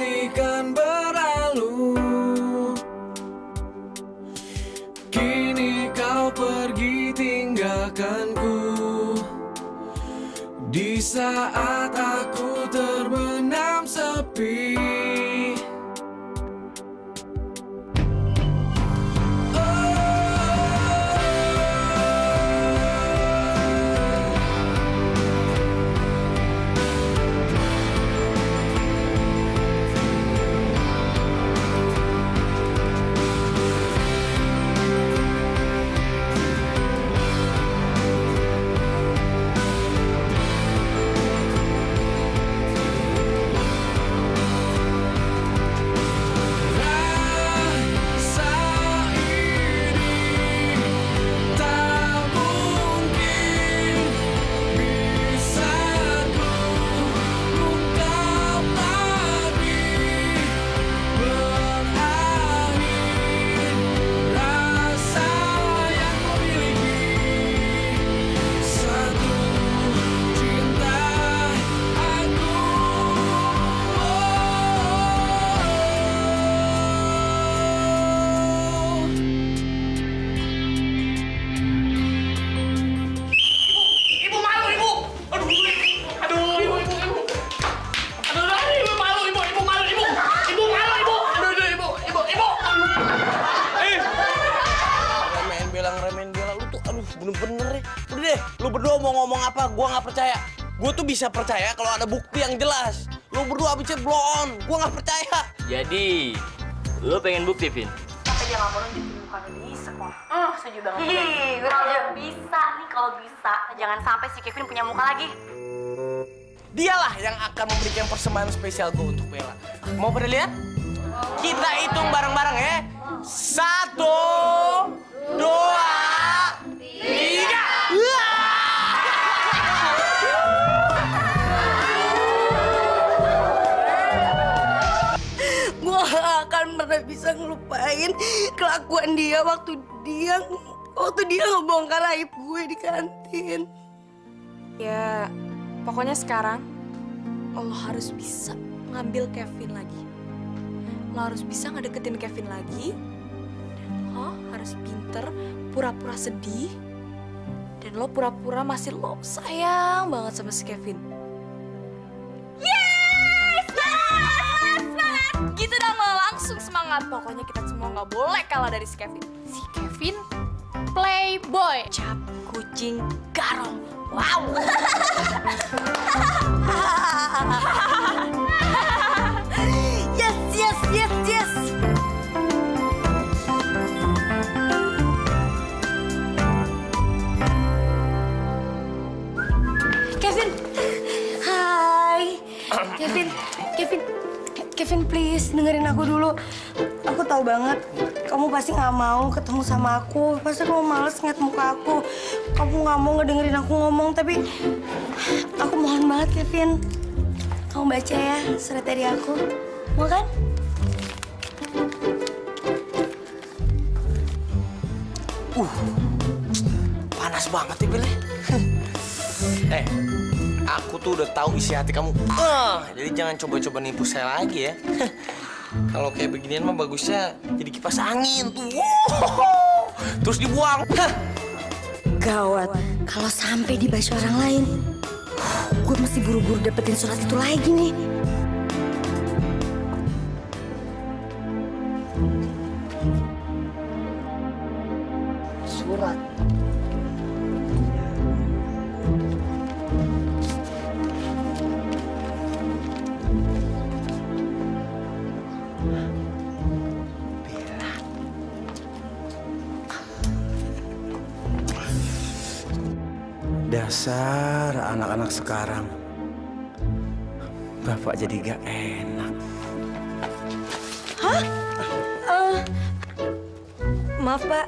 Kini kan berlalu, kini kau pergi tinggalkanku. Di saat aku terbenam sepi, bener-bener ya. Udah deh, lu berdua mau ngomong apa, gua nggak percaya. Gua tuh bisa percaya kalau ada bukti yang jelas. Lu berdua abisnya blow on, gua nggak percaya. Jadi, lu pengen bukti, Vin? Tapi dia nggak mau nunjukin mukanya di sekolah. Setuju banget. Kalau bisa nih, kalau bisa, jangan sampai si Kevin punya muka lagi. Dialah yang akan memberikan persembahan spesial gua untuk Bella. Mau pada lihat? Kita hitung bareng-bareng ya. 1, 2, 3. Gue gak akan pernah bisa ngelupain kelakuan dia waktu dia ngebongkar aib gue di kantin. Ya, pokoknya sekarang lo harus bisa ngambil Kevin lagi. Lo harus bisa ngedeketin Kevin lagi. Dan lo harus pinter pura-pura sedih. Dan lo pura-pura masih lo sayang banget sama si Kevin. Yes! Semangat! Gitu dong lo, langsung semangat. Pokoknya kita semua nggak boleh kalah dari si Kevin. Si Kevin, playboy. Cap kucing garong. Wow! Yes, yes, yes, yes! Kevin! Hai! Kevin, please dengerin aku dulu. Aku tahu banget kamu pasti nggak mau ketemu sama aku. Pasti kamu males ngeliat muka aku. Kamu nggak mau ngedengerin aku ngomong, tapi aku mohon banget, Kevin. Kamu baca ya surat dari aku. Mau kan? Panas banget ya, Bella. Aku tuh udah tahu isi hati kamu. Jadi jangan coba-coba nipu saya lagi ya. Kalau kayak beginian mah bagusnya jadi kipas angin tuh. Terus dibuang. Gawat, kalau sampai dibaca orang lain, gue mesti buru-buru dapetin surat itu lagi nih. Surat. Dasar anak-anak sekarang. Bapak jadi gak enak. Hah? Maaf, Pak.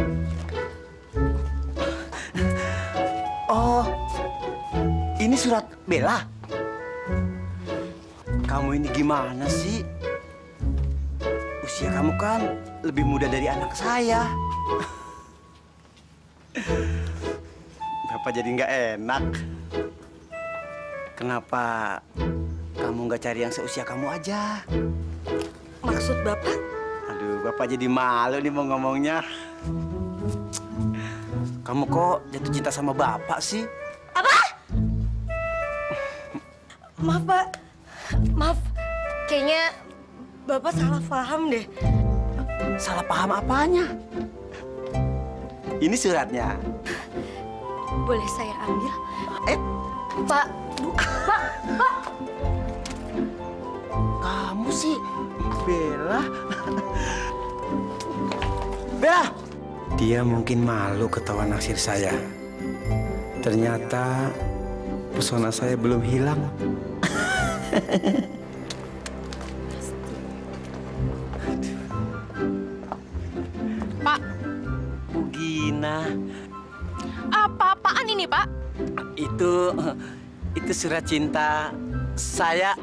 Oh, ini surat Bella. Kamu ini gimana sih? Usia kamu kan lebih muda dari anak saya. Bapak jadi nggak enak. Kenapa kamu nggak cari yang seusia kamu aja? Maksud Bapak? Aduh, Bapak jadi malu nih mau ngomongnya. Kamu kok jatuh cinta sama Bapak sih? Apa? Maaf, Pak. Maaf. Kayaknya Bapak salah paham deh. Salah paham apanya? Ini suratnya. Boleh saya ambil? Pak, Pak. Kamu sih, Bella. Bella! Dia mungkin malu ketawa naksir saya. Ternyata pesona saya belum hilang. Pak, Gina, apa-apaan ini, Pak? itu surat cinta saya.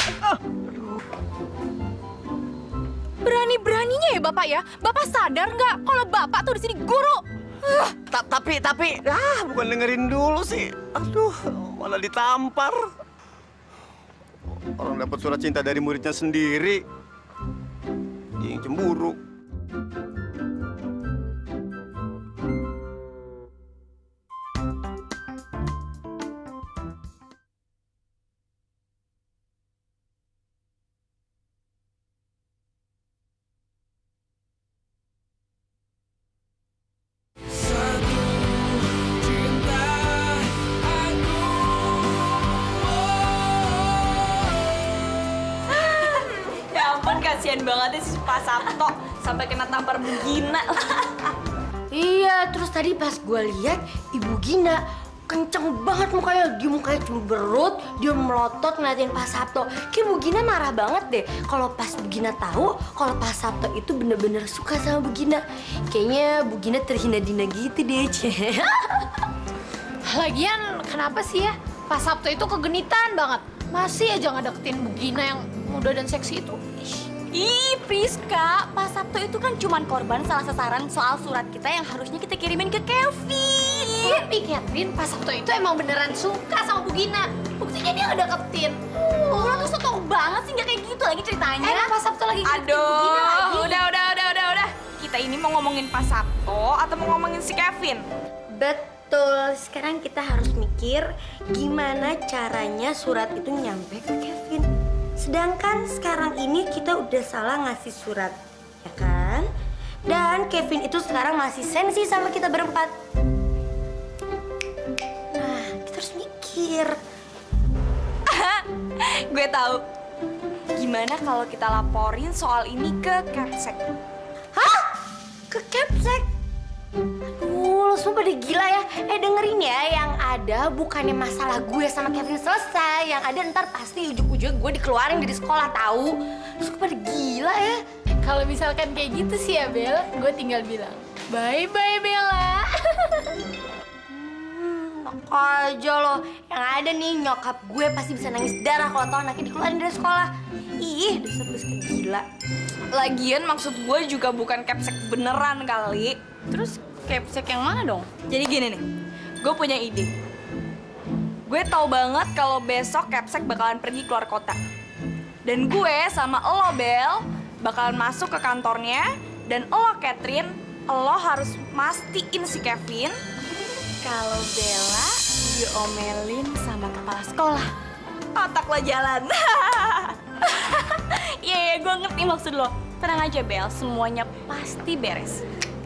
Berani-beraninya ya Bapak ya? Bapak sadar nggak kalau Bapak tuh di sini guru? Tapi, bukan dengerin dulu sih. Aduh, malah ditampar. Orang dapat surat cinta dari muridnya sendiri. Dia yang cemburu. Kasian banget sih Pak Sabto sampai kena tampar Bu Gina. Iya, terus tadi pas gue lihat Ibu Gina kenceng banget mukanya. Dia mukanya cemberut, dia melotot ngeliatin Pak Sabto. Kayak Bu Gina marah banget deh kalau pas Bu Gina tahu kalau Pak Sabto itu bener-bener suka sama Bu Gina. Kayaknya Bu Gina terhina-dina gitu deh, Ceh. Lagian kenapa sih ya Pak Sabto itu kegenitan banget. Masih aja ngedeketin Bu Gina yang muda dan seksi itu. Ih, Priska, Pak Sabto itu kan cuman korban salah sasaran soal surat kita yang harusnya kita kirimin ke Kevin. Tapi Catherine, Pak Sabto itu emang beneran suka sama Bu Gina. Buktinya dia ngedeketin. Lo tuh sotok banget sih, nggak kayak gitu lagi ceritanya. Emang Pak Sabto lagi ngedeketin Bu Gina lagi. Udah. Kita ini mau ngomongin Pak Sabto atau mau ngomongin si Kevin? Betul, sekarang kita harus mikir gimana caranya surat itu nyampe ke Kevin. Sedangkan sekarang ini kita udah salah ngasih surat, ya kan? Dan Kevin itu sekarang masih sensi sama kita berempat. Nah, kita harus mikir. Gue tahu. Gimana kalau kita laporin soal ini ke Capsek? Hah? Ke Capsek? Aduh, lo semua pada gila ya. Dengerin ya, yang ada bukannya masalah gue sama Kevin selesai. Yang ada ntar pasti ujuk-ujuk gue dikeluarin dari sekolah, tahu? Terus pada gila ya. Kalau misalkan kayak gitu sih ya Bel, gue tinggal bilang bye-bye Bella. Enak aja lo. Yang ada nih nyokap gue pasti bisa nangis darah kalau tau anaknya dikeluarin dari sekolah. Ih, dasar gila. Lagian maksud gue juga bukan Capsek beneran kali. Terus Capsek yang mana dong? Jadi gini nih, gue punya ide. Gue tahu banget kalau besok Capsek bakalan pergi keluar kota. Dan gue sama lo, Bel, bakalan masuk ke kantornya. Dan lo, Catherine, lo harus mastiin si Kevin kalau Bella diomelin sama kepala sekolah. Otak lo jalan. Iya, gue ngerti maksud lo. Tenang aja, Bel, semuanya pasti beres.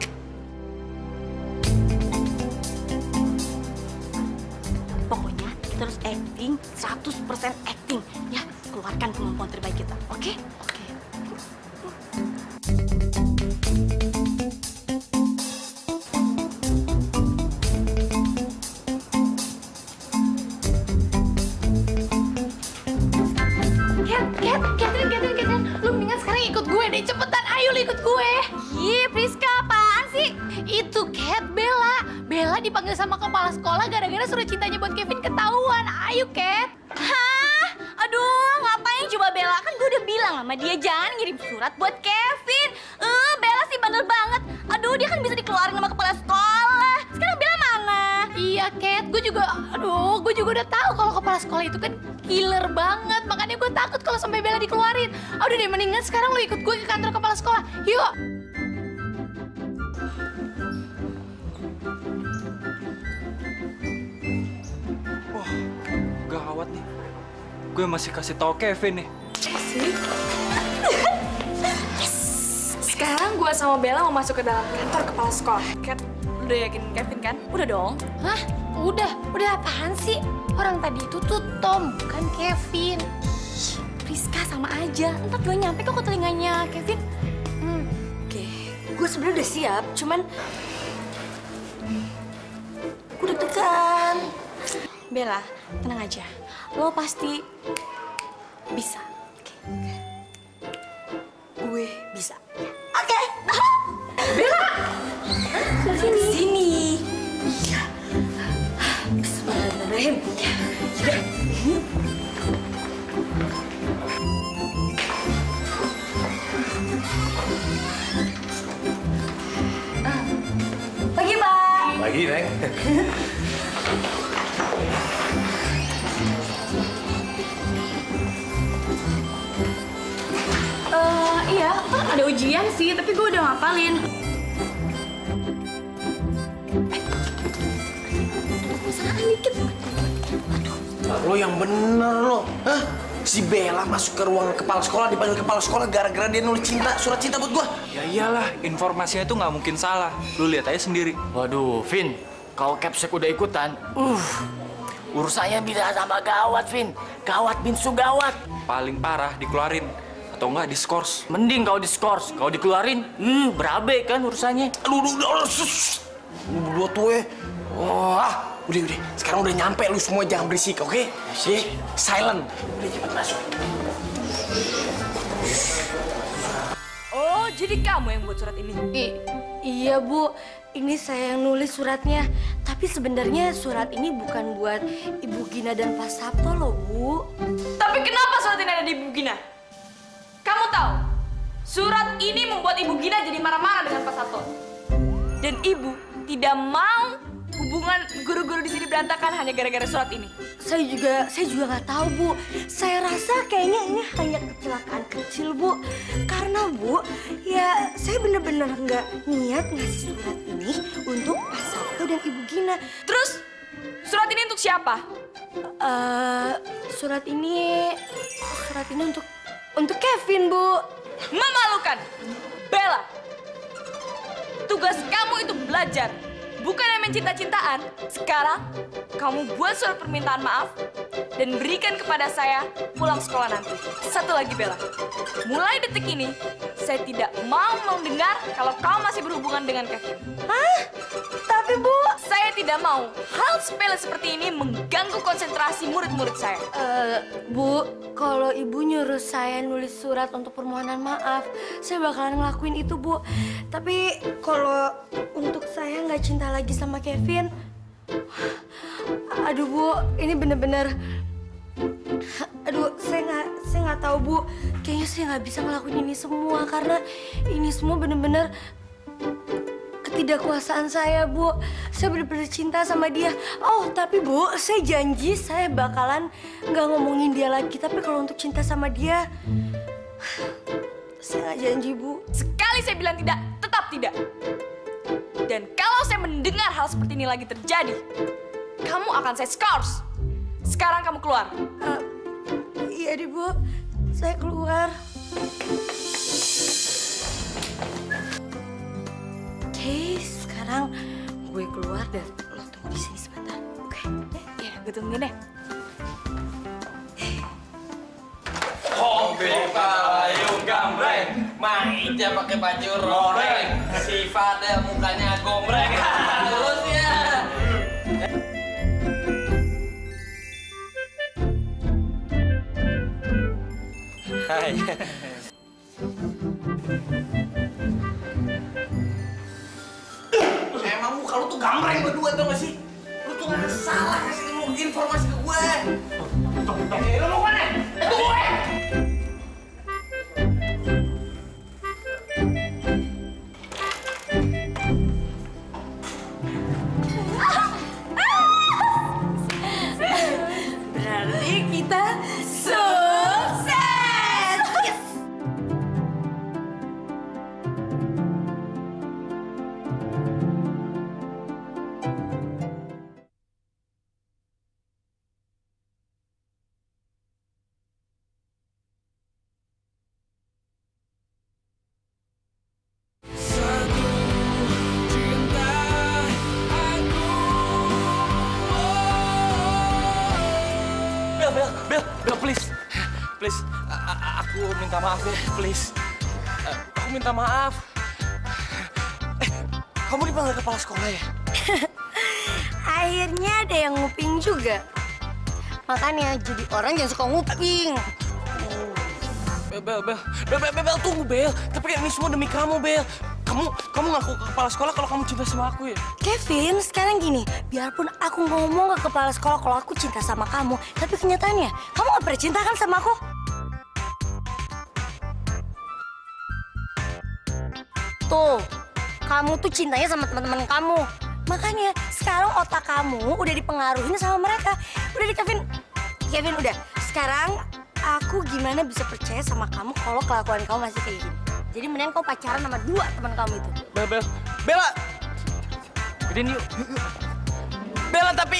Pokoknya kita harus acting, 100% acting. Ya, keluarkan kemampuan terbaik kita, oke? Oke. Catherine, lu mendingan sekarang ikut gue deh, cepetan, ayo lu ikut gue. Ih, Priska, apaan sih? Itu Cat, Bella dipanggil sama kepala sekolah gara-gara surat cintanya buat Kevin ketahuan. Ayo, Cat. Hah? Aduh, ngapain coba Bella? Kan gue udah bilang sama dia jangan ngirim surat buat Kevin. Bella sih bandel banget. Aduh, dia kan bisa dikeluarin sama kepala sekolah. Sekarang Bella mana? Iya, Cat. Gue gue juga udah tahu kalau kepala sekolah itu kan killer banget. Makanya gue takut kalau sampai Bella dikeluarin. Udah deh, mendingan sekarang lo ikut gue ke kantor kepala sekolah. Yuk. Wah, gawat nih. Gue masih kasih tahu Kevin nih. Sekarang gue sama Bella mau masuk ke dalam kantor kepala sekolah. Kat, udah yakin Kevin kan? Udah dong. Hah? Udah apaan sih? Orang tadi itu tuh Tom, bukan Kevin. Priska sama aja. Ntar gue nyampe kok ke telinganya Kevin. Oke, gue sebenarnya udah siap, cuman gue deg-degan. Bella, tenang aja. Lo pasti bisa. Gue bisa. Oke. Bella. Sini. Iya. Bismillahirrahmanirrahim. Ya. Pagi, Pak. Lagi, Neng. Iya, ada ujian sih, tapi gue udah ngapalin. Lo yang bener lo. Hah? Si Bella masuk ke ruang kepala sekolah, dipanggil kepala sekolah gara-gara dia nulis surat cinta buat gua. Ya iyalah, informasinya itu nggak mungkin salah. Lu lihat aja sendiri. Waduh, Vin, kalau Capsek udah ikutan, urusannya bisa tambah gawat, Vin. Gawat, Binsu gawat. Paling parah dikeluarin atau enggak diskors. Mending kalau diskors, kalau dikeluarin, berabe kan urusannya. Aduh, dua tuh Wah, udah. Sekarang udah nyampe, lu semua jangan berisik, oke? Silent. Udah cepat masuk. Oh, jadi kamu yang buat surat ini? Iya, Bu. Ini saya yang nulis suratnya. Tapi sebenarnya surat ini bukan buat Ibu Gina dan Pak Sabto loh, Bu. Tapi kenapa surat ini ada di Ibu Gina? Kamu tahu, surat ini membuat Ibu Gina jadi marah-marah dengan Pak Sabto. Dan Ibu tidak mau hubungan guru-guru di sini berantakan hanya gara-gara surat ini. Saya juga nggak tahu, Bu. Saya rasa kayaknya ini hanya kecelakaan kecil, Bu. Karena, Bu, ya saya bener-bener nggak niat ngasih surat ini untuk Pak Sabto dan Ibu Gina. Terus, surat ini untuk siapa? Surat ini untuk Kevin, Bu. Memalukan. Bella, tugas kamu itu belajar. Bukan yang cinta-cintaan. Sekarang, kamu buat surat permintaan maaf dan berikan kepada saya pulang sekolah nanti. Satu lagi, Bella. Mulai detik ini, saya tidak mau mendengar kalau kamu masih berhubungan dengan Kevin. Hah? Tapi, Bu... Saya tidak mau hal sepele seperti ini mengganggu konsentrasi murid-murid saya. Bu, kalau Ibu nyuruh saya nulis surat untuk permohonan maaf, saya bakalan ngelakuin itu, Bu. Tapi kalau untuk saya nggak cinta lagi sama Kevin, aduh, Bu, ini bener-bener, aduh, saya nggak tahu, Bu. Kayaknya saya nggak bisa ngelakuin ini semua karena ini semua bener-bener ketidakkuasaan saya, Bu. Saya bener-bener cinta sama dia. Oh, tapi Bu, saya janji saya bakalan nggak ngomongin dia lagi. Tapi kalau untuk cinta sama dia, saya nggak janji, Bu. Sekali saya bilang tidak, tetap tidak. Dan kalau saya mendengar hal seperti ini lagi terjadi, kamu akan saya scores. Sekarang kamu keluar. Iya deh, Bu. Saya keluar. Oke, sekarang gue keluar dan lo tunggu di sini sebentar. Oke? Ya, gue tungguin deh. Hobi payung gambreng, Maija pakai baju roreng, sifatnya mukanya gombreng. Terus ya. Hai. Emang muka lu tuh gambreng berdua tau gak sih? Lu tuh gak salah kasih informasi ke gue. Lu mau mana? Itu gue! please. Aku minta maaf ya, please. Aku minta maaf. Kamu dipanggil kepala sekolah ya? Akhirnya ada yang nguping juga. Makanya jadi orang jangan suka nguping. Bel, tunggu Bel. Tapi kan ini semua demi kamu, Bel. Kamu ngaku ke kepala sekolah kalau kamu cinta sama aku ya? Kevin, sekarang gini, biarpun aku ngomong ke kepala sekolah kalau aku cinta sama kamu, tapi kenyataannya, kamu gak pernah cinta kan sama aku? Tuh, kamu tuh cintanya sama teman-teman kamu. Makanya sekarang otak kamu udah dipengaruhin sama mereka. Udah di Kevin udah. Sekarang aku gimana bisa percaya sama kamu kalau kelakuan kamu masih kayak gini? Jadi mendingan kau pacaran sama 2 teman kamu itu. Bella! Gedein yuk. Bella tapi...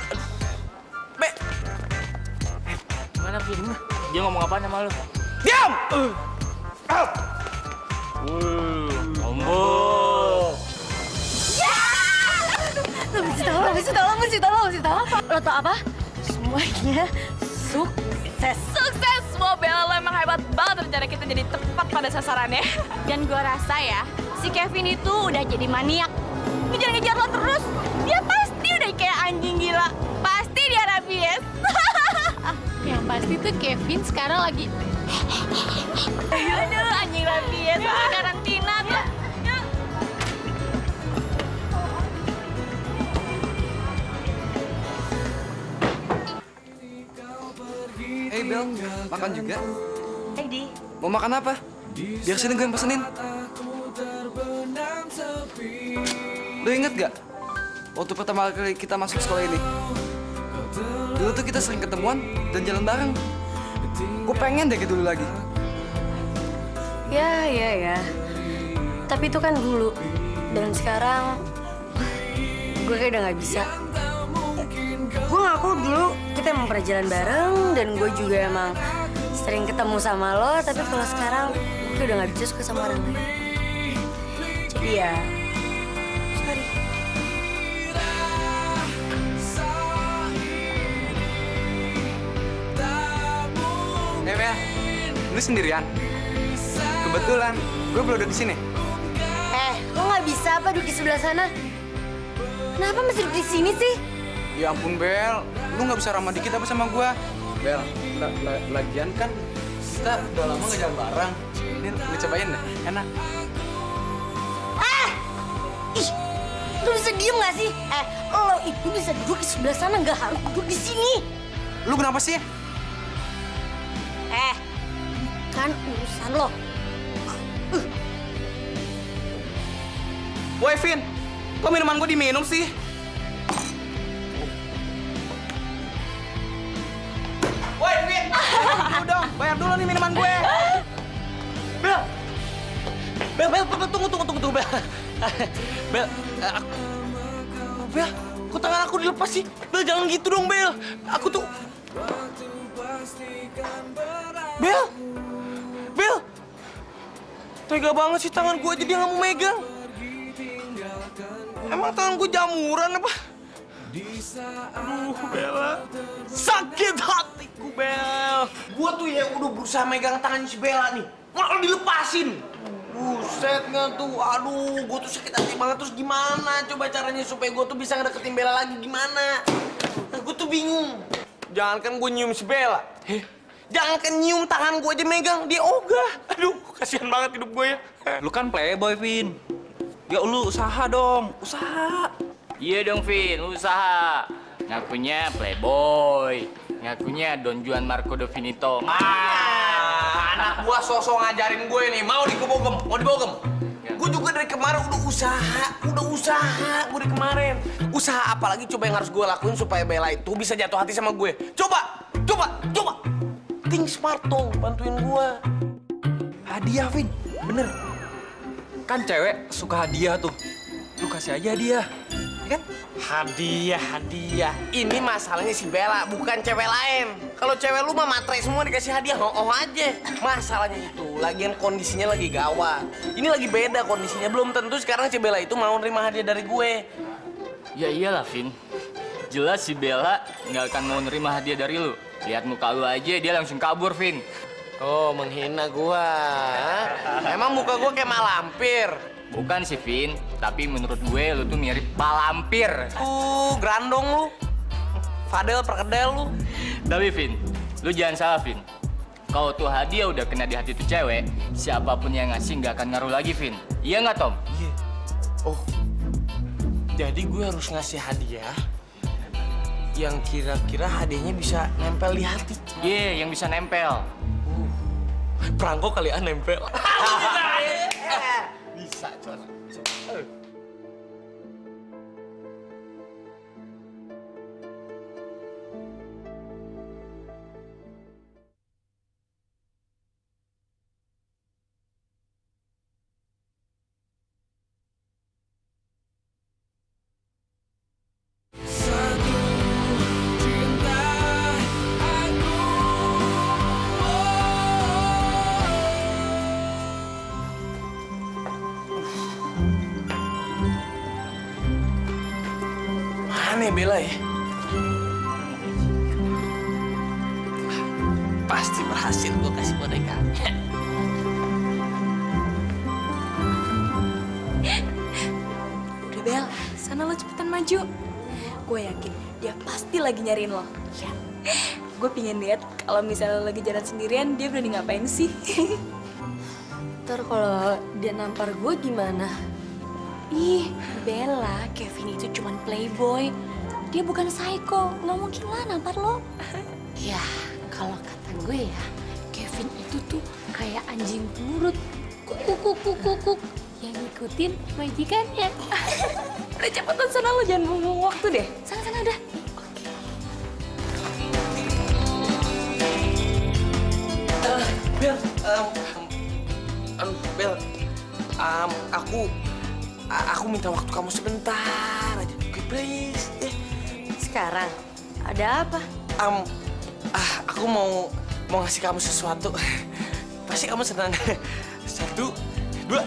Gimana, Vin? Dia ngomong apaan sama lu? Diam! Ombo! Lo mesti tahu apa? Lo tau apa? Semuanya sukses. Sukses! Wow, Bella, lo emang hebat banget rencana kita jadi tepat pada sasarannya. Dan gue rasa ya, si Kevin itu udah jadi maniak. Ngejar-ngejar lo terus, dia pasti udah kayak anjing gila. Pasti dia rabies. Yang pasti tuh Kevin sekarang lagi... Aduh, anjing rabies, karantina tuh. Hey Bel, makan juga? Hey Di, Mau makan apa? Biar sini gue yang pesenin. Lu inget gak? Waktu pertama kali kita masuk sekolah ini. Dulu tuh kita sering ketemuan dan jalan bareng. Gue pengen deh kayak dulu lagi. ya. Tapi itu kan dulu. Dan sekarang, gue kayak udah gak bisa. Gue ngaku dulu kita emang pernah jalan bareng. Dan gue juga emang sering ketemu sama lo. Tapi kalau sekarang, gue udah gak bisa suka sama orang lain. Jadi ya, sorry. Hey Bel, lu sendirian? Kebetulan, gue belum ada di sini. Lo gak bisa apa duduk di sebelah sana? Kenapa masih duduk di sini sih? Ya ampun Bel, lu nggak bisa ramah dikit apa sama gue? Bel, lagian kan kita udah lama nggak jalan bareng. Ini lu cobain deh, enak. Ih, lu bisa diem gak sih? Lo itu bisa duduk di sebelah sana, gak harus duduk di sini. Lu kenapa sih? Kan urusan lo. Woi, Vin, kok minuman gue diminum sih? Woi, Vin, bayar dulu dong. Bayar dulu nih minuman gue. Bel, tunggu, Bel. Bel, kok tangan aku dilepas sih? Bel, jangan gitu dong, Bel. Aku tuh... Bel! Tega banget sih tangan gue aja dia nggak mau megang. Emang tangan gue jamuran apa? Aduh, Bella. Sakit hatiku, Bel. Gue tuh ya udah berusaha megang tangan si Bella nih. Malah dilepasin. Buset nggak tuh. Aduh, gue tuh sakit hati banget. Terus gimana coba caranya supaya gue tuh bisa ngedeketin Bella lagi gimana? Gue tuh bingung. Jangankan gue nyium si Bella. Jangankan nyium tangan gue aja megang, dia ogah. Aduh, kasihan banget hidup gue ya. Lu kan playboy, Vin. Ya lu usaha dong, usaha. Iya dong, Vin, lu usaha. Ngakunya playboy, ngakunya Don Juan Marco Definito. Anak gua sosok ngajarin gue nih, mau dibogem, mau dibogem. Gue juga dari kemarin udah usaha gue dari kemarin. Usaha apalagi coba yang harus gue lakuin supaya Bella itu bisa jatuh hati sama gue. Coba. Think smart dong, bantuin gue. Hadiah, Vin. Bener. Kan cewek suka hadiah tuh. Lu kasih aja hadiah. Ya kan? Hadiah. Ini masalahnya si Bella, bukan cewek lain. Kalau cewek lu mah matre semua dikasih hadiah, oh aja. Masalahnya itu, lagian kondisinya lagi gawat. Ini lagi beda kondisinya, belum tentu sekarang si Bella itu mau nerima hadiah dari gue. Ya iyalah, Vin. Jelas si Bella nggak akan mau nerima hadiah dari lu. Lihat muka lu aja, dia langsung kabur, Vin. Oh, menghina gua. Emang muka gua kayak malampir? Bukan sih, Vin. Tapi menurut gue, lu tuh mirip malampir. Grandong lu. Fadel, perkedel lu. Tapi, Vin, lu jangan salah, Vin. Kalau tuh hadiah udah kena di hati tuh cewek, siapapun yang ngasih nggak akan ngaruh lagi, Vin. Iya nggak, Tom? Iya. Oh, jadi gue harus ngasih hadiah yang kira-kira hadiahnya bisa nempel di hati. Iya, yang bisa nempel. Perangko kali nempel. Bisa, Con. Mana Bella ya? Pasti berhasil gue kasih bonekanya. Udah Bel, sana lo cepetan maju. Gue yakin dia pasti lagi nyariin lo. Ya. Gue pingin lihat kalau misalnya lo lagi jalan sendirian, dia berani ngapain sih? Ntar kalau dia nampar gue gimana? Ih, Bella, Kevin itu cuman playboy. Dia bukan psycho, nggak mungkin lah nampar lo. Ya, kalau kata gue ya, Kevin itu tuh kayak anjing penurut. Kuk, yang ngikutin majikannya. Udah cepetan sana lo, jangan buang waktu deh. Sana udah. Bel, Bel, aku minta waktu kamu sebentar aja. Oke, please. Sekarang ada apa? Aku mau ngasih kamu sesuatu. Pasti kamu senang. 1, 2.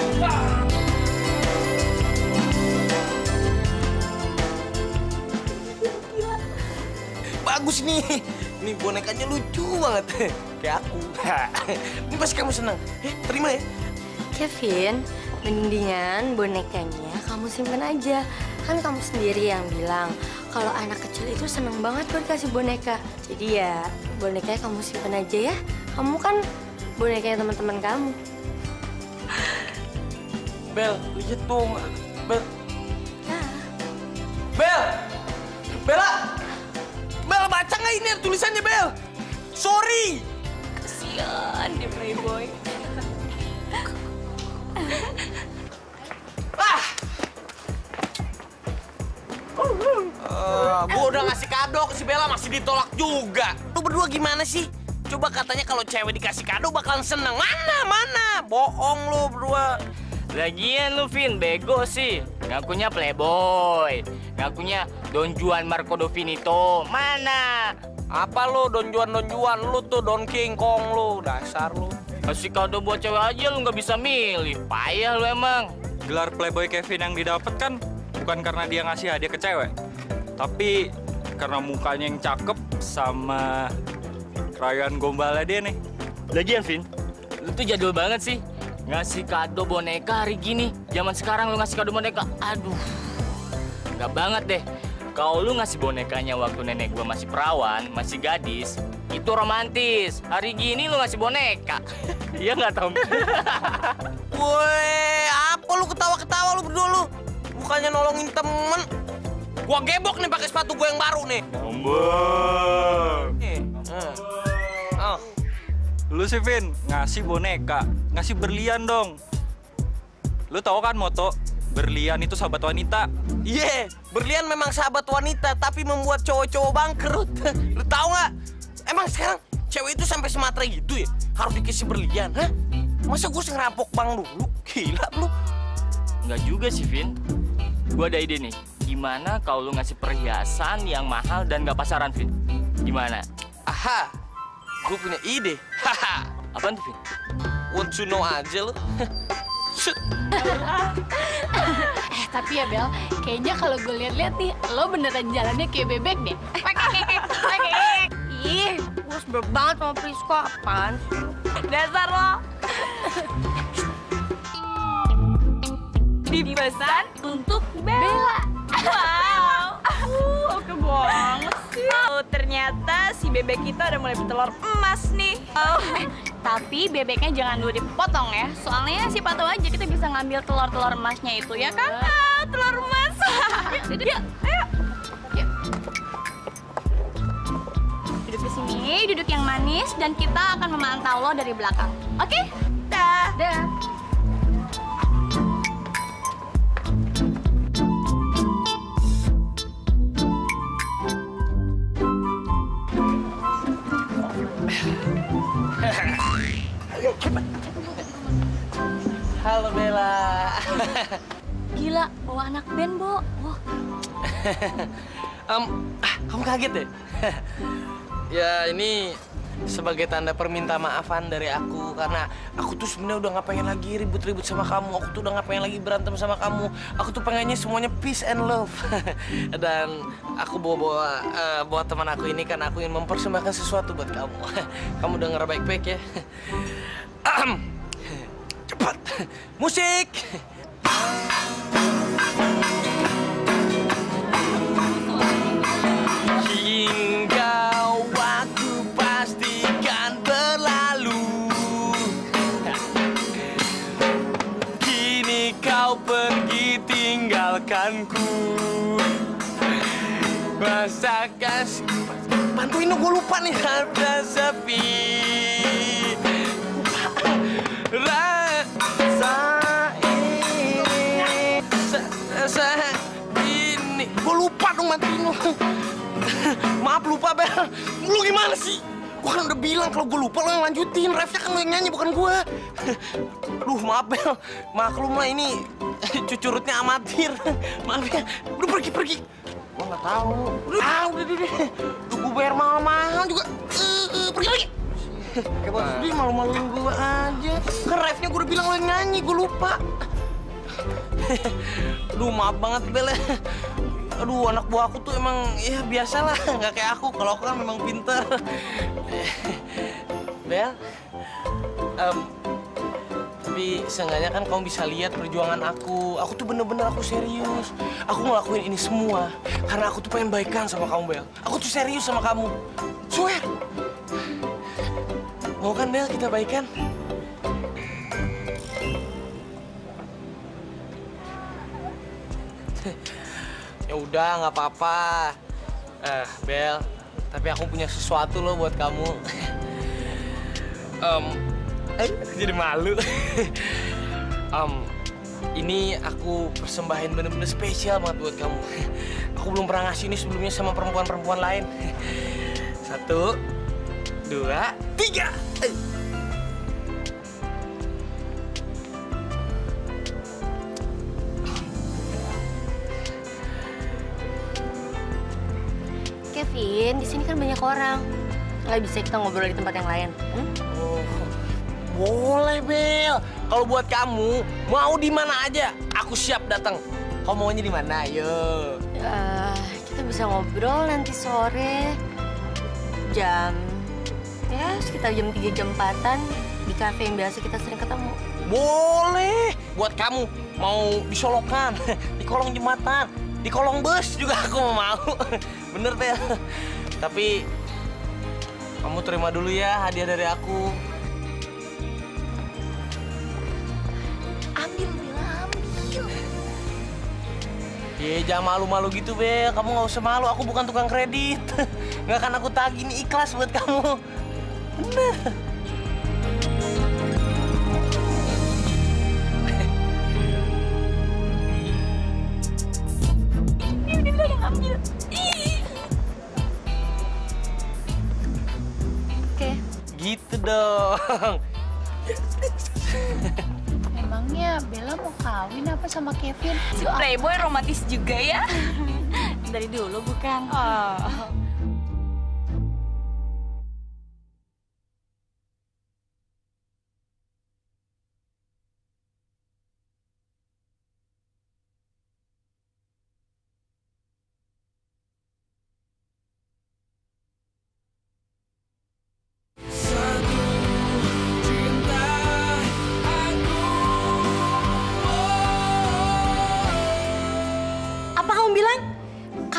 Bagus nih. Ini bonekanya lucu banget. Kayak aku. Ini pasti kamu senang. Terima ya. Kevin, mendingan bonekanya kamu simpen aja. Kan kamu sendiri yang bilang kalau anak kecil itu seneng banget buat kasih boneka. Jadi ya bonekanya kamu simpen aja ya. Kamu kan bonekanya teman-teman kamu. Bel, lihat dong. Bel. Ya. Bel! Bella! Bel, baca nggak ini tulisannya, Bel? Sorry! Kasian dia playboy. Gue udah ngasih kado ke si Bella, masih ditolak juga. Lu berdua gimana sih? Coba katanya kalau cewek dikasih kado bakalan seneng. Mana? Bohong lu berdua. Lagian lu, Vin, bego sih. Ngakunya playboy. Ngakunya Don Juan Marco Dovinito. Mana? Apa lu, Don Juan? Lu tuh Don King Kong lu, dasar lu. Kasih kado buat cewek aja lu nggak bisa milih. Payah lu emang. Gelar playboy Kevin yang didapat kan bukan karena dia ngasih hadiah ke cewek, tapi karena mukanya yang cakep sama rayuan gombalnya dia nih. Lagian, Vin, lu tuh jadul banget sih. Ngasih kado boneka hari gini. Zaman sekarang lu ngasih kado boneka, aduh. Nggak banget deh. Kalau lu ngasih bonekanya waktu nenek gua masih perawan, masih gadis, itu romantis. Hari gini lu ngasih boneka. Iya nggak, Tom? Woi, apa lu ketawa-ketawa lu berdua lu? Bukannya nolongin temen. Gua gebok nih pakai sepatu gua yang baru nih. Lu sih, Vin, ngasih boneka, ngasih berlian dong. Lu tahu kan moto, berlian itu sahabat wanita. Iya, berlian memang sahabat wanita, tapi membuat cowok-cowok bangkrut. Lu tahu nggak? Emang sekarang cewek itu sampai sematra gitu ya? Harus dikasih berlian, hah? Masa gue ngerampok bank dulu? Gila lu. Nggak juga sih, Vin. Gua ada ide nih. Gimana kalau lu ngasih perhiasan yang mahal dan nggak pasaran, Vin? Gimana? Aha, gue punya ide. Haha. Apaan tuh, Vin? Want to know aja lu. Tapi ya Bel, kayaknya kalau gue lihat-lihat nih, lo beneran jalannya kayak bebek deh. Ih, terus berat banget sama Priska. Apaan sih? Dasar lo. Dipesan untuk Bella. Wow. Oke banget sih. Oh, ternyata si bebek kita udah mulai bertelur emas nih. Oh. Tapi bebeknya jangan dulu dipotong ya. Soalnya siapa tahu aja kita bisa ngambil telur-telur emasnya itu ya kan? Ah, telur emas. Yuk, ayo. Yuk. Duduk di sini, duduk yang manis dan kita akan memantau lo dari belakang. Oke? Dah. Dah. Halo Bella. Gila, bawa anak band, Bo. Wah. Kamu kaget deh? Ya ini sebagai tanda perminta maafan dari aku karena aku tuh sebenarnya udah nggak pengen lagi ribut-ribut sama kamu. Aku tuh udah nggak pengen lagi berantem sama kamu. Aku tuh pengennya semuanya peace and love. Dan aku bawa teman aku ini kan aku ingin mempersembahkan sesuatu buat kamu. Kamu denger baik-baik ya. Cepat, musik. Hingga waktu pastikan berlalu. Kini kau pergi tinggalkanku. Masa kasih. Bantuin dong, gue lupa nih. Harta sepi. Rasa ini. Gue lupa dong bantuin lo. Maaf lupa, Bel. Lu gimana sih? Gue kan udah bilang kalau gue lupa lo yang lanjutin. Refnya kan lo yang nyanyi, bukan gue. Aduh, maaf, Bel. Maklum lah ini cucurutnya amatir. Maaf ya. Udah pergi. Gue nggak tahu. Udah. Tuh gue bayar mahal-mahal juga. Pergi. Kayak bos sedih, malu-maluin gue aja. Kan refnya gue udah bilang lo yang nyanyi, gue lupa. Aduh, maaf banget, Bel. Aduh, anak buah aku tuh emang ya biasalah, nggak kayak aku. Kalau aku kan memang pinter. Bel, tapi seenggaknya kan kamu bisa lihat perjuangan aku. Aku tuh bener-bener aku serius. Aku ngelakuin ini semua karena aku tuh pengen baikan sama kamu, Bel. Aku tuh serius sama kamu. Swear. Mau kan, Bel, kita baikan? Ya udah, nggak apa-apa. Bel, tapi aku punya sesuatu loh buat kamu. Jadi malu. Ini aku persembahin bener-bener spesial banget buat kamu. Aku belum pernah ngasih ini sebelumnya sama perempuan-perempuan lain. 1, 2, 3. Kevin, di sini kan banyak orang. Nggak bisa kita ngobrol di tempat yang lain. Oh, boleh, Bel. Kalau buat kamu, mau di mana aja, aku siap datang. Kamu maunya di mana? Ayo. Kita bisa ngobrol nanti sore sekitar jam 3 jam 4-an di kafe yang biasa kita sering ketemu. Boleh. Buat kamu mau di Solokan, di kolong jembatan, di kolong bus juga aku mau. Bener, Bel. Tapi kamu terima dulu ya hadiah dari aku. Ambil, Bella, ambil. Jangan malu-malu gitu, Bel. Kamu nggak usah malu. Aku bukan tukang kredit. Nggak akan aku tagih, ini ikhlas buat kamu. Bener. Ini udah ngambil. Oke. Gitu dong. Emangnya Bella mau kawin apa sama Kevin? Si Playboy romantis juga ya. Dari dulu bukan? Oh.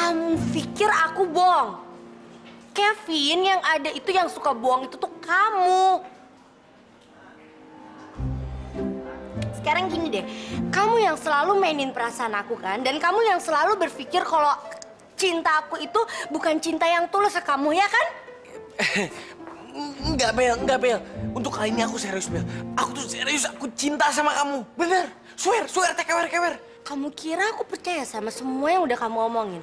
Kamu pikir aku bohong? Kevin, yang ada itu yang suka bohong itu tuh kamu. Sekarang gini deh, kamu yang selalu mainin perasaan aku kan, dan kamu yang selalu berpikir kalau cinta aku itu bukan cinta yang tulus ke kamu, ya kan? Enggak, Bel. Untuk kali ini aku serius, Bel. Aku tuh serius, aku cinta sama kamu. Bener, swear, kewer. Kamu kira aku percaya sama semua yang udah kamu omongin?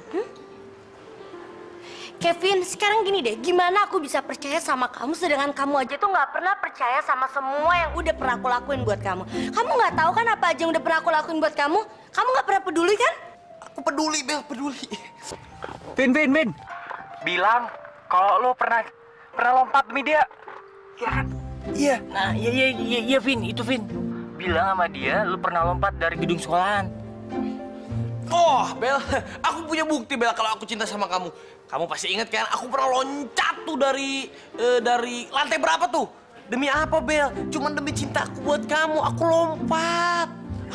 Kevin, sekarang gini deh, gimana aku bisa percaya sama kamu sedangkan kamu aja tuh nggak pernah percaya sama semua yang udah pernah aku lakuin buat kamu. Kamu nggak tahu kan apa aja yang udah pernah aku lakuin buat kamu? Kamu nggak pernah peduli kan? Aku peduli, Bel, peduli. Vin. Bilang kalau lo pernah lompat demi dia. Ya kan? Iya. Nah, iya, Vin, itu Vin. Bilang sama dia, lu pernah lompat dari gedung sekolahan. Oh, Bel, aku punya bukti, Bel, kalau aku cinta sama kamu. Kamu pasti ingat kan, aku pernah loncat tuh dari lantai berapa tuh? Demi apa, Bel? Cuman demi cinta aku buat kamu. Aku lompat.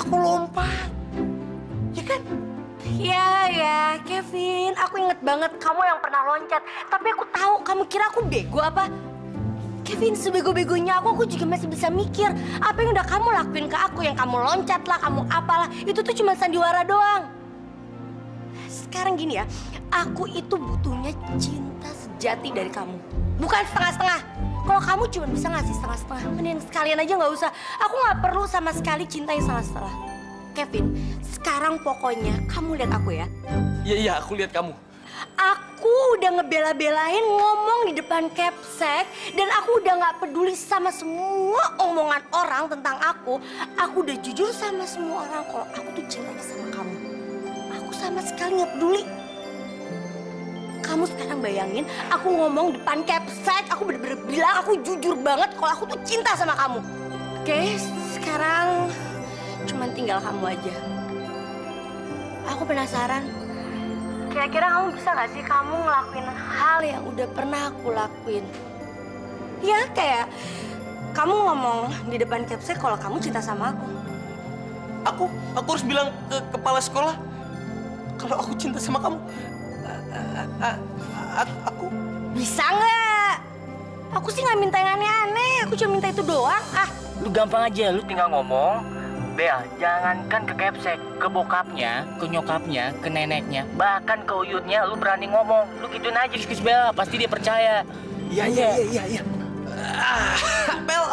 Ya kan? Ya, Kevin, aku inget banget kamu yang pernah loncat. Tapi aku tahu, kamu kira aku bego apa? Kevin, sebego-begonya aku juga masih bisa mikir. Apa yang udah kamu lakuin ke aku, yang kamu loncat lah, kamu apalah, itu tuh cuma sandiwara doang. Sekarang gini ya, aku itu butuhnya cinta sejati dari kamu. Bukan setengah-setengah. Kalau kamu cuma bisa ngasih setengah-setengah, mending sekalian aja nggak usah. Aku nggak perlu sama sekali cinta yang setengah-setengah. Kevin, sekarang pokoknya kamu lihat aku ya. Iya, aku lihat kamu. Aku udah ngebela-belain ngomong di depan Capsek dan aku udah nggak peduli sama semua omongan orang tentang aku. Aku udah jujur sama semua orang kalau aku tuh cintanya sama kamu. Aku sama sekali nggak peduli. Kamu sekarang bayangin, aku ngomong depan Capsek, aku bener-bener bilang aku jujur banget kalau aku tuh cinta sama kamu. Oke, sekarang cuman tinggal kamu aja. Aku penasaran. Kira-kira kamu bisa gak sih kamu ngelakuin hal yang udah pernah aku lakuin? Ya kayak kamu ngomong di depan Capsek kalau kamu cinta sama aku. Aku harus bilang ke kepala sekolah kalau aku cinta sama kamu. Aku bisa nggak? Aku sih nggak minta yang aneh-aneh. Aku cuma minta itu doang. Lu gampang aja, lu tinggal ngomong. Bel, jangankan ke Capsek, ke bokapnya, ke nyokapnya, ke neneknya, bahkan ke uyutnya, lu berani ngomong. Lu gituin aja ke Bel, pasti dia percaya. Iya. Bel,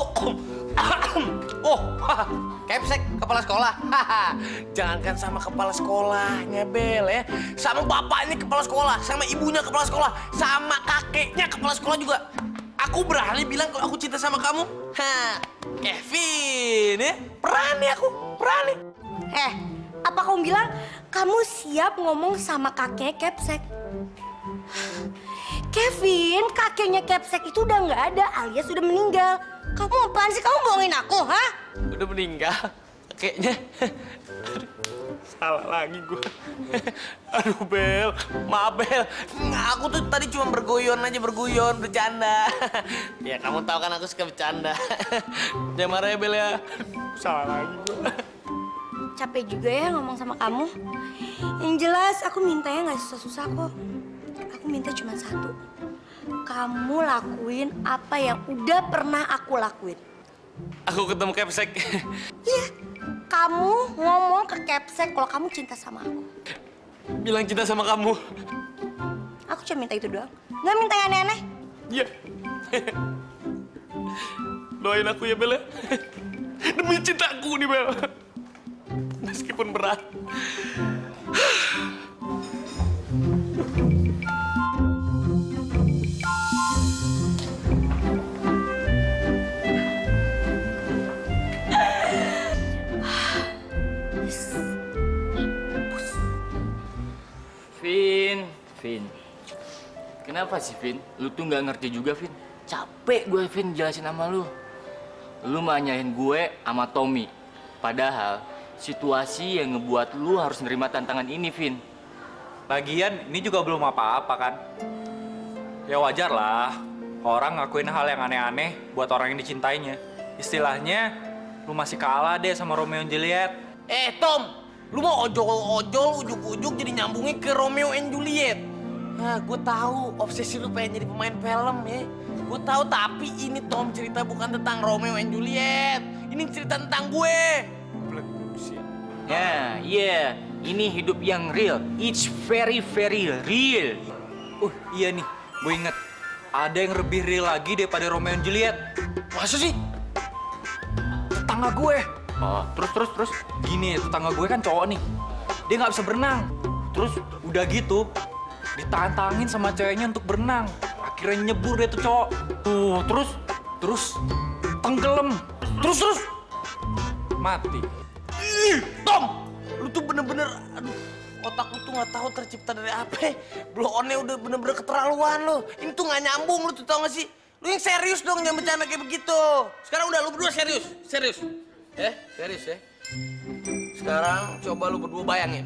Capsek, kepala sekolah. Jangankan sama kepala sekolahnya, Bel ya. Sama bapaknya kepala sekolah, sama ibunya kepala sekolah, sama kakeknya kepala sekolah juga. Aku berani bilang kalau aku cinta sama kamu. Kevin, ya? Berani. Apa kamu bilang kamu siap ngomong sama kakeknya Capsek? Kevin, kakeknya Capsek itu udah nggak ada alias udah meninggal. Kamu apaan sih? Kamu bohongin aku, hah? Udah meninggal, kakeknya. Salah lagi gue. Aduh, Bel. Maaf, Bel. Nggak, aku tuh tadi cuma berguyon, bercanda. Ya, kamu tahu kan aku suka bercanda. Jangan marah ya, Bel ya. Salah lagi gue. Capek juga ya ngomong sama kamu. Yang jelas aku mintanya nggak susah-susah kok. Aku minta cuma satu. Kamu lakuin apa yang udah pernah aku lakuin. Aku ketemu Capsek. Iya. Kamu ngomong ke Capsek kalau kamu cinta sama aku. Bilang cinta sama kamu. Aku cuma minta itu doang. Nggak minta yang aneh-aneh. Iya. Doain aku ya, Bel ya. Demi cintaku nih, Bel. Meskipun berat. Vin. Kenapa sih, Vin? Lu tuh nggak ngerti juga, Vin. Capek gue, Vin, jelasin sama lu. Lu manyain gue sama Tommy. Padahal situasi yang ngebuat lu harus nerima tantangan ini, Vin. Lagian ini juga belum apa-apa kan? Ya wajar lah, orang ngakuin hal yang aneh-aneh buat orang yang dicintainya. Istilahnya, lu masih kalah deh sama Romeo dan Juliet. Tom, Lu mau ojol-ojol ujuk-ujuk jadi nyambungnya ke Romeo and Juliet. Nah, gue tahu obsesi lu pengen jadi pemain film ya. Gue tahu, tapi ini Tom cerita bukan tentang Romeo and Juliet. Ini cerita tentang gue. Ya, iya. Ini hidup yang real. It's very, very real. Iya nih, gue inget. Ada yang lebih real lagi daripada Romeo and Juliet. Masa sih? Tetangga gue. Oh, terus. Gini, tetangga gue kan cowok nih. Dia nggak bisa berenang. Terus udah gitu, ditantangin sama ceweknya untuk berenang. Akhirnya nyebur dia tuh cowok. Terus tenggelam. Terus mati. Tom, lu tuh bener-bener, aduh, otak lu tuh nggak tahu tercipta dari apa. Blow-onnya udah bener-bener keterlaluan lo. Ini tuh nggak nyambung, lu tuh tau gak sih? Lu yang serius dong, jangan bercanda kayak begitu. Sekarang udah, lu berdua serius. Serius ya. Sekarang coba lu berdua bayangin.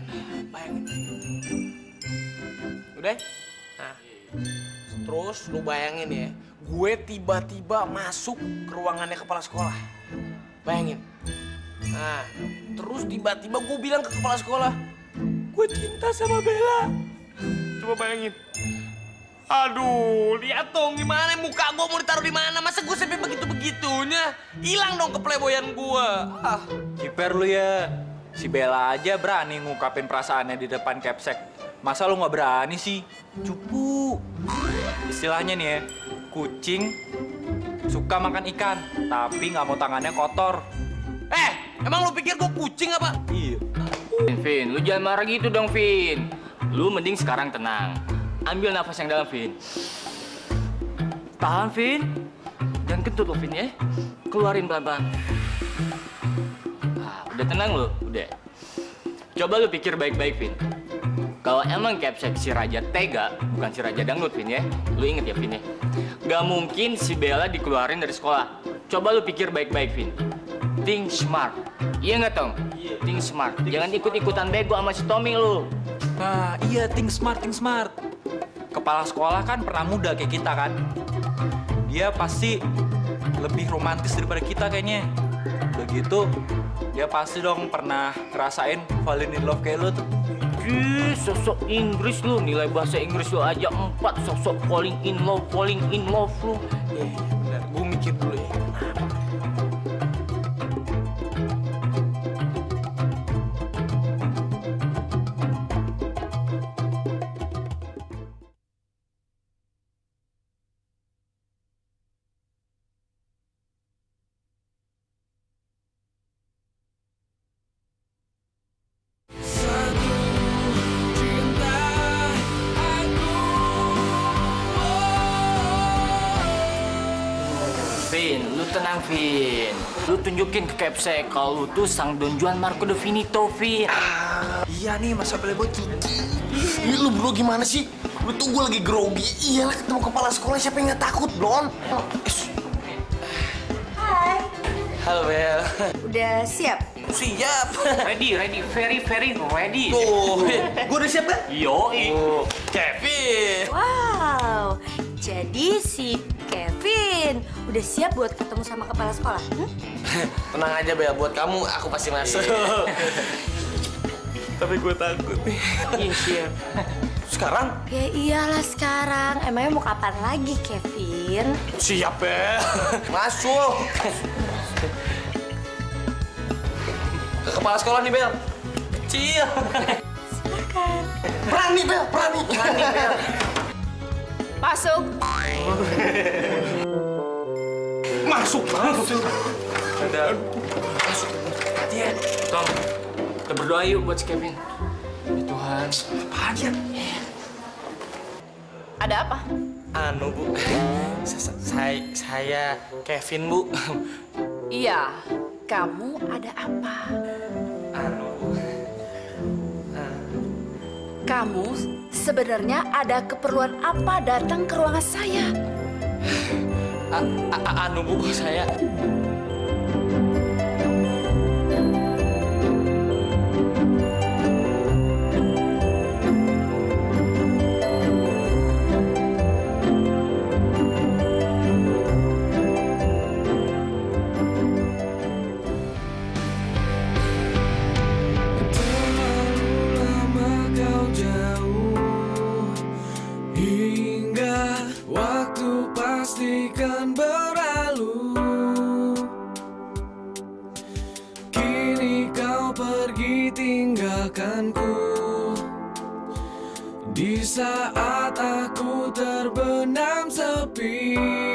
Udah? Nah, terus lu bayangin ya, gue tiba-tiba masuk ke ruangannya kepala sekolah. Bayangin. Nah, terus tiba-tiba gue bilang ke kepala sekolah, gue cinta sama Bella. Coba bayangin. Aduh, lihat dong gimana muka gue mau ditaruh di mana? Masa gue sampai begitu-begitunya? Hilang dong kepleboyan gue. Kiper lu ya. Si Bella aja berani ngungkapin perasaannya di depan Capsek. Masa lu nggak berani sih? Cupu. Istilahnya nih ya, kucing suka makan ikan, tapi nggak mau tangannya kotor. Emang lu pikir gue kucing apa? Iya. Vin, lu jangan marah gitu dong, Vin. Lu mending sekarang tenang. Ambil nafas yang dalam, Vin. Tahan, Vin. Jangan kentut lo, Vin, ya. Keluarin pelan-pelan. Nah, udah tenang lo, udah. Coba lu pikir baik-baik, Vin. Kalau emang Capsek si Raja tega, bukan si Raja Dangdut, Vin, ya. Lu inget ya, Vin, ya. Gak mungkin si Bella dikeluarin dari sekolah. Coba lu pikir baik-baik, Vin. Think smart. Iya nggak, Tom? Iya. Think smart. Jangan ikut-ikutan bego sama si Tommy lu. Nah, iya, think smart. Kepala sekolah kan pernah muda kayak kita kan. Dia pasti lebih romantis daripada kita kayaknya. Udah gitu, dia pasti dong pernah ngerasain falling in love kayak lu tuh. Sosok Inggris lu, nilai bahasa Inggris lu aja 4, sosok falling in love lu. Iya, benar. Gue mikir dulu ya. Vin, lu tenang, Vin. Lu tunjukin ke Capsek kalau lu tuh sang Don Juan Marco Definito, Vin. Iya nih, masa playboy Kiki. Ini lu bro gimana sih? Lu tuh gue lagi grogi. Iyalah, ketemu kepala sekolah, siapa yang nggak takut, Blon? Hai. Halo, Bel. Udah siap? Siap. Ready, very ready. Tuh, gue udah siap kan? Yoi. Kevin. Wow. Jadi si Kevin udah siap buat ketemu sama kepala sekolah? Tenang aja, Bel. Buat kamu, aku pasti masuk. Tapi gue takut nih. Iya, siap. Sekarang? Ya iyalah sekarang. Emangnya mau kapan lagi, Kevin? Siap, Bel. Masuk. Ke kepala sekolah nih, Bel. Kecil. Silakan. Berani, Bel. Berani, Bel. Masuk. Masuk. Udah. Iya. Tom, kita berdoa yuk buat si Kevin. Ya Tuhan. Apaan ya? Ada apa? Anu, Bu. Saya Kevin, Bu. Iya, kamu ada apa? Anu, Bu. Kamu sebenarnya ada keperluan apa datang ke ruangan saya? Anu, Bu, saya... saat aku terbenam sepi.